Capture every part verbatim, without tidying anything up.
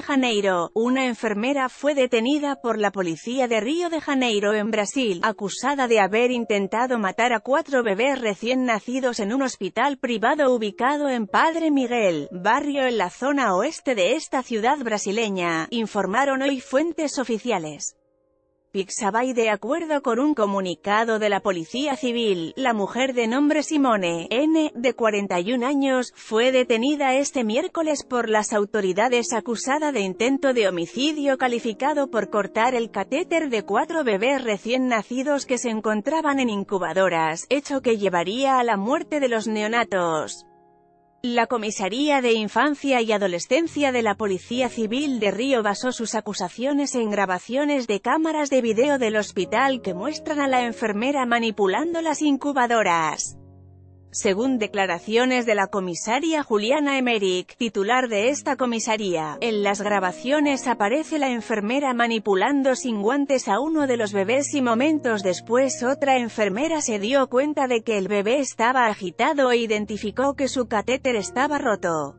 Janeiro. Una enfermera fue detenida por la policía de Río de Janeiro en Brasil, acusada de haber intentado matar a cuatro bebés recién nacidos en un hospital privado ubicado en Padre Miguel, barrio en la zona oeste de esta ciudad brasileña, informaron hoy fuentes oficiales. Pixabay. De acuerdo con un comunicado de la Policía Civil, la mujer de nombre Simone N., de cuarenta y un años, fue detenida este miércoles por las autoridades acusada de intento de homicidio calificado por cortar el catéter de cuatro bebés recién nacidos que se encontraban en incubadoras, hecho que llevaría a la muerte de los neonatos. La Comisaría de Infancia y Adolescencia de la Policía Civil de Río basó sus acusaciones en grabaciones de cámaras de video del hospital que muestran a la enfermera manipulando las incubadoras. Según declaraciones de la comisaria Juliana Emerick, titular de esta comisaría, en las grabaciones aparece la enfermera manipulando sin guantes a uno de los bebés y momentos después otra enfermera se dio cuenta de que el bebé estaba agitado e identificó que su catéter estaba roto.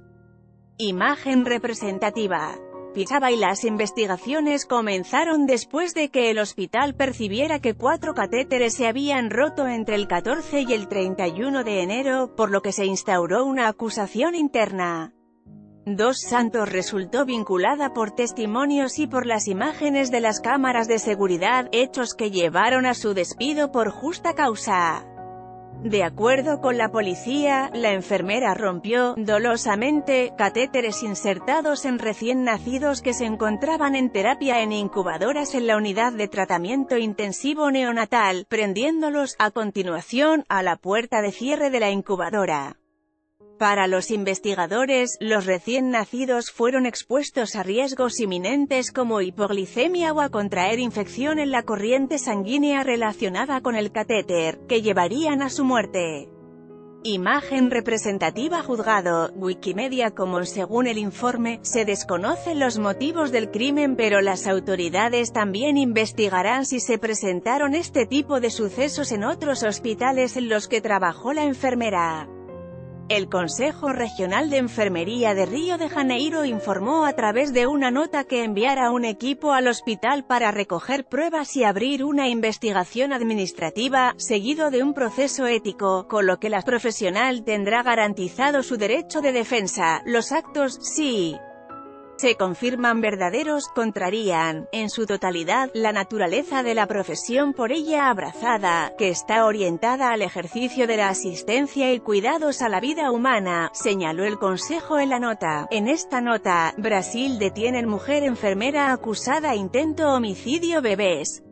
Imagen representativa. Pixabay. Las investigaciones comenzaron después de que el hospital percibiera que cuatro catéteres se habían roto entre el catorce y el treinta y uno de enero, por lo que se instauró una acusación interna. Dos Santos resultó vinculada por testimonios y por las imágenes de las cámaras de seguridad, hechos que llevaron a su despido por justa causa. De acuerdo con la policía, la enfermera rompió, dolosamente, catéteres insertados en recién nacidos que se encontraban en terapia en incubadoras en la unidad de tratamiento intensivo neonatal, prendiéndolos, a continuación, a la puerta de cierre de la incubadora. Para los investigadores, los recién nacidos fueron expuestos a riesgos inminentes como hipoglicemia o a contraer infección en la corriente sanguínea relacionada con el catéter, que llevarían a su muerte. Imagen representativa. Juzgado. Wikimedia Commons. Según el informe, se desconocen los motivos del crimen, pero las autoridades también investigarán si se presentaron este tipo de sucesos en otros hospitales en los que trabajó la enfermera. El Consejo Regional de Enfermería de Río de Janeiro informó a través de una nota que enviará un equipo al hospital para recoger pruebas y abrir una investigación administrativa, seguido de un proceso ético, con lo que la profesional tendrá garantizado su derecho de defensa. Los actos, sí, se confirman verdaderos, contrarían, en su totalidad, la naturaleza de la profesión por ella abrazada, que está orientada al ejercicio de la asistencia y cuidados a la vida humana, señaló el Consejo en la nota. En esta nota, Brasil detiene mujer enfermera acusada intento homicidio bebés.